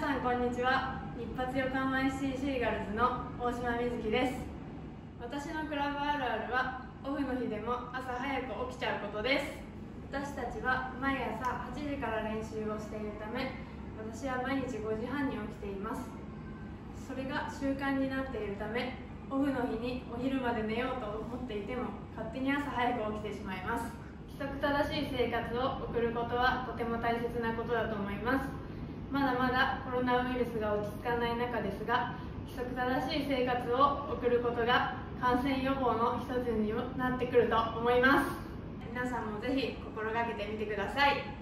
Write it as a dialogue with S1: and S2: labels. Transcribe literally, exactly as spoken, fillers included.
S1: さんこんにちは。一発横浜 エフシー シーガルズの大島瑞希です。私のクラブあるあるはオフの日でも朝早く起きちゃうことです。私たちは毎朝はちじから練習をしているため、私は毎日ごじはんに起きています。それが習慣になっているため、オフの日にお昼まで寝ようと思っていても勝手に朝早く起きてしまいます。規則正しい生活を送ることはとても大切なことだと思います。まだまだコロナウイルスが落ち着かない中ですが、規則正しい生活を送ることが感染予防の一つになってくると思います。皆さんもぜひ心がけてみてください。